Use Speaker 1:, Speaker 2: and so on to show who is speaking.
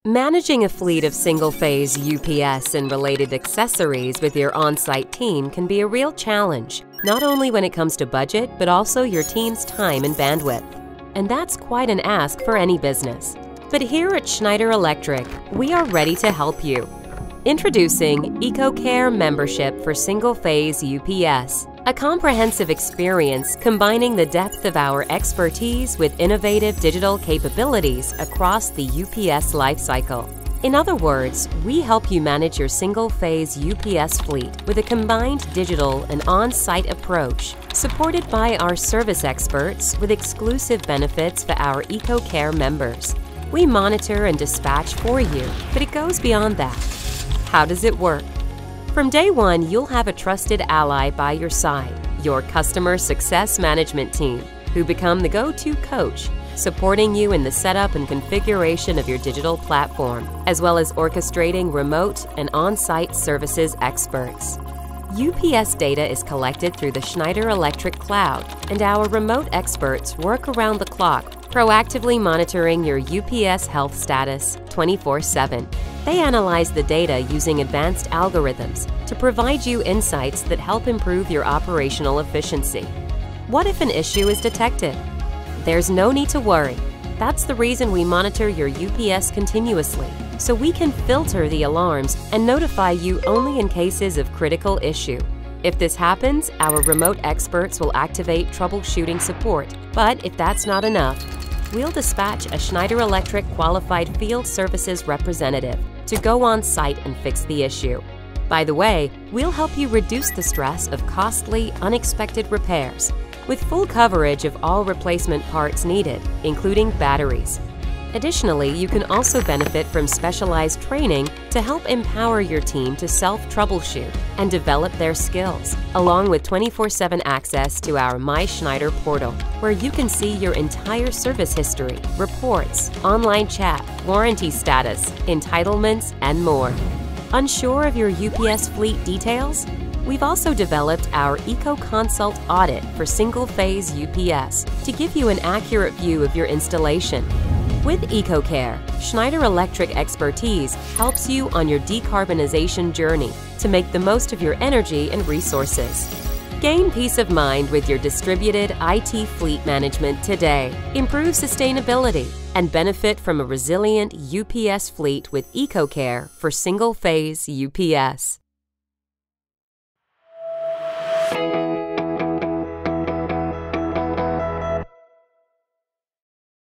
Speaker 1: Managing a fleet of single-phase UPS and related accessories with your on-site team can be a real challenge, not only when it comes to budget, but also your team's time and bandwidth. And that's quite an ask for any business. But here at Schneider Electric, we are ready to help you. Introducing EcoCare membership for single-phase UPS, a comprehensive experience combining the depth of our expertise with innovative digital capabilities across the UPS lifecycle. In other words, we help you manage your single-phase UPS fleet with a combined digital and on-site approach, supported by our service experts with exclusive benefits for our EcoCare members. We monitor and dispatch for you, but it goes beyond that. How does it work? From day one, you'll have a trusted ally by your side, your customer success management team, who become the go-to coach, supporting you in the setup and configuration of your digital platform, as well as orchestrating remote and on-site services experts. UPS data is collected through the Schneider Electric cloud, and our remote experts work around the clock, proactively monitoring your UPS health status 24/7. They analyze the data using advanced algorithms to provide you insights that help improve your operational efficiency. What if an issue is detected? There's no need to worry. That's the reason we monitor your UPS continuously, so we can filter the alarms and notify you only in cases of critical issue. If this happens, our remote experts will activate troubleshooting support. But if that's not enough, we'll dispatch a Schneider Electric qualified field services representative to go on site and fix the issue. By the way, we'll help you reduce the stress of costly, unexpected repairs, with full coverage of all replacement parts needed, including batteries. Additionally, you can also benefit from specialized training to help empower your team to self-troubleshoot and develop their skills, along with 24/7 access to our My Schneider portal, where you can see your entire service history, reports, online chat, warranty status, entitlements, and more. Unsure of your UPS fleet details? We've also developed our EcoConsult audit for single-phase UPS to give you an accurate view of your installation. With EcoCare, Schneider Electric expertise helps you on your decarbonization journey to make the most of your energy and resources. Gain peace of mind with your distributed IT fleet management today. Improve sustainability and benefit from a resilient UPS fleet with EcoCare for single-phase UPS.